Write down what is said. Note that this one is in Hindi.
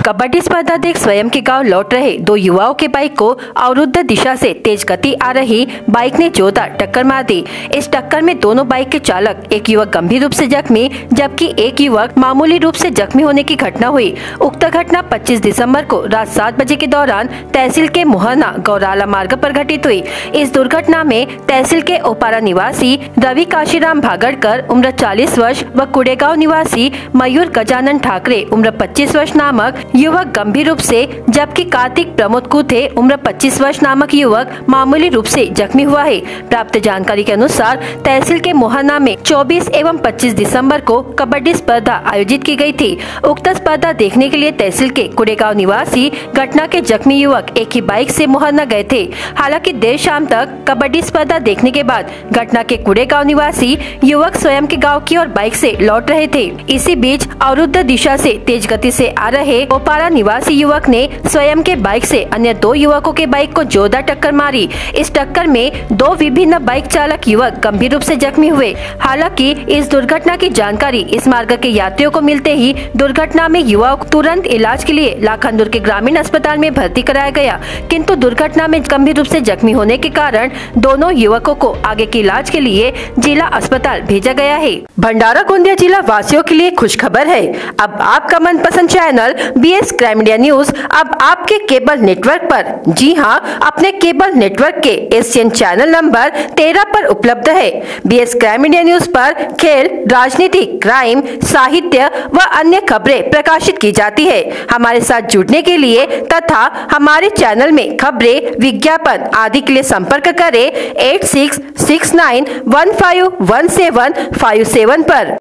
कबड्डी स्पर्धा देख स्वयं के गांव लौट रहे दो युवाओं के बाइक को अवरुद्ध दिशा से तेज गति आ रही बाइक ने जोरदार टक्कर मार दी। इस टक्कर में दोनों बाइक के चालक, एक युवक गंभीर रूप से जख्मी जबकि एक युवक मामूली रूप से जख्मी होने की घटना हुई। उक्त घटना 25 दिसंबर को रात 7 बजे के दौरान तहसील के मोहना गौराला मार्ग पर घटित हुई। इस दुर्घटना में तहसील के ओपारा निवासी रवि काशीराम भागड़कर उम्र 40 वर्ष व कुड़ेगांव निवासी मयूर गजानन ठाकरे उम्र 25 वर्ष नामक युवक गंभीर रूप से जबकि कार्तिक प्रमोद कुथे उम्र 25 वर्ष नामक युवक मामूली रूप से जख्मी हुआ है। प्राप्त जानकारी के अनुसार तहसील के मोहना में 24 एवं 25 दिसंबर को कबड्डी स्पर्धा आयोजित की गई थी। उक्त स्पर्धा देखने के लिए तहसील के कुड़ेगांव निवासी घटना के जख्मी युवक एक ही बाइक से मोहना गए थे। हालांकि देर शाम तक कबड्डी स्पर्धा देखने के बाद घटना के कुड़ेगांव निवासी युवक स्वयं के गाँव की ओर बाइक से लौट रहे थे। इसी बीच अवरुद्ध दिशा से तेज गति से आ रहे ओपारा निवासी युवक ने स्वयं के बाइक से अन्य दो युवकों के बाइक को जोरदार टक्कर मारी। इस टक्कर में दो विभिन्न बाइक चालक युवक गंभीर रूप से जख्मी हुए। हालांकि इस दुर्घटना की जानकारी इस मार्ग के यात्रियों को मिलते ही दुर्घटना में युवक तुरंत इलाज के लिए लाखनदुर के ग्रामीण अस्पताल में भर्ती कराया गया, किंतु दुर्घटना में गंभीर रूप से जख्मी होने के कारण दोनों युवकों को आगे के इलाज के लिए जिला अस्पताल भेजा गया है। भंडारा गोंदिया जिला वासियों के लिए खुशखबर है। अब आपका मनपसंद channel BS crime India news अब आपके केबल नेटवर्क पर, जी हां, अपने केबल नेटवर्क के एशियन चैनल नंबर 13 पर उपलब्ध है। BS क्राइम इंडिया न्यूज पर खेल, राजनीति, क्राइम, साहित्य व अन्य खबरें प्रकाशित की जाती है। हमारे साथ जुड़ने के लिए तथा हमारे चैनल में खबरें, विज्ञापन आदि के लिए संपर्क करें 8669151757 पर।